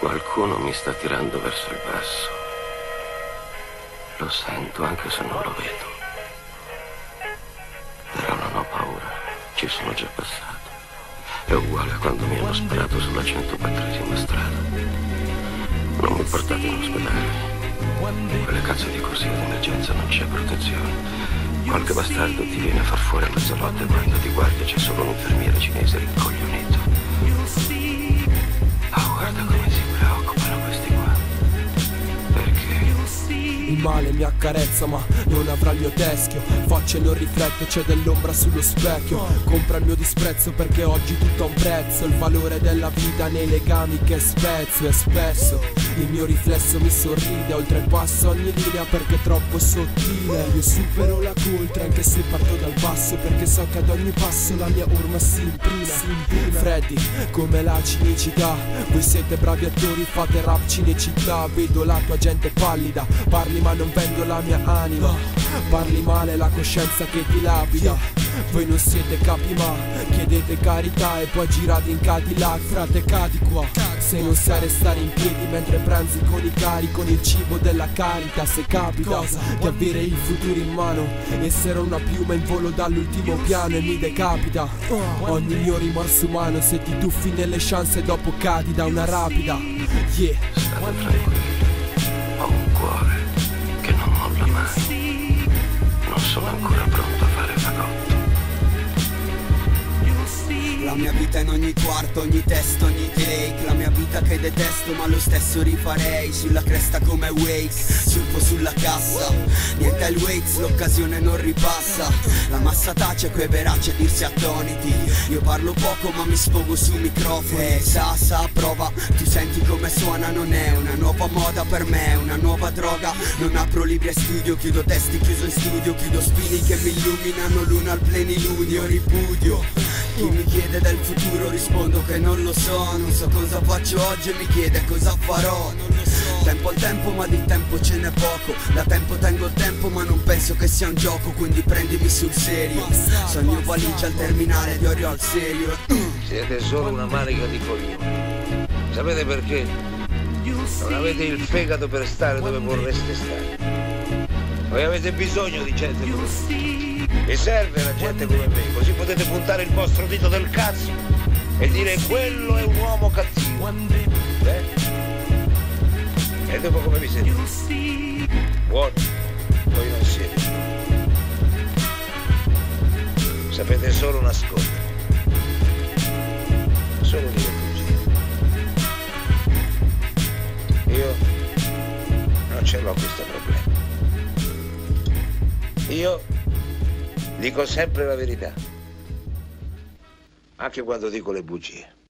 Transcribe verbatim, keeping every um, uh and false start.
Qualcuno mi sta tirando verso il basso. Lo sento anche se non lo vedo. Però non ho paura, ci sono già passato. È uguale a quando mi hanno sparato sulla centoquattresima strada. Non mi portate in ospedale. In quelle cazzo di corsie d'emergenza non c'è protezione. Qualche bastardo ti viene a far fuori a mezzanotte e quando ti guarda c'è solo un infermiere cinese rincoglionito. Oh, guarda come si preoccupano questi qua. Perché? Il male mi accarezza ma non avrà il mio teschio. Faccia e non rifletto, c'è dell'ombra sullo specchio. Compra il mio disprezzo perché oggi tutto ha un prezzo. Il valore della vita nei legami che spezzo. E spesso il mio riflesso mi sorride, oltrepasso ogni linea perché è troppo sottile. Io supero la coltre anche se parto dal basso, perché so che ad ogni passo la mia orma si imprime. Freddi come la cinicità. Voi siete bravi attori, fate rap cinecittà. Vedo la tua gente pallida, parli ma non vendo la mia anima. Parli male, la coscienza che ti lapida. Voi non siete capi ma chiedete carità e poi girate in Cadillac. Frate, cadi qua se non sai restare in piedi mentre pranzi con i cari, con il cibo della carità. Se capita di avere il futuro in mano, essere una piuma in volo dall'ultimo piano e mi decapita ogni mio rimorso umano. Se ti tuffi nelle chance e dopo cadi da una rapida. Yeah. State tranquilli, ho un cuore che non molla mai. Non sono ancora pronto a fare fagotto. La mia vita in ogni quarto, ogni testo, ogni take. La mia vita che detesto ma lo stesso rifarei. Sulla cresta come Wake, surfo sulla cassa. Niente al Waits, l'occasione non ripassa. La massa tace, quei veraci a dirsi attoniti. Io parlo poco ma mi sfogo su microfoni. Sa, sa, prova, tu senti come suona. Non è una nuova moda per me, è una nuova droga. Non apro libri e studio, chiudo testi, chiuso in studio. Chiudo spini che mi illuminano, l'uno al pleniludio. Ripudio chi mi chiede del futuro, rispondo che non lo so. Non so cosa faccio oggi e mi chiede cosa farò. Tempo al tempo ma di tempo ce n'è poco. Da tempo tengo il tempo ma non penso che sia un gioco. Quindi prendimi sul serio. Sogno valigia al terminale di Orio al serio. Siete solo una manica di coglioni. Sapete perché? Non avete il fegato per stare dove vorreste stare. Voi avete bisogno di gente come me. Vi serve la gente come me, così potete puntare il vostro dito del cazzo e dire quello è un uomo cattivo. Beh? E dopo come vi sentite? Buoni? Voi non siete. Sapete solo nascondere. Solo dire bugie. Io non ce l'ho questo problema. Io dico sempre la verità, anche quando dico le bugie.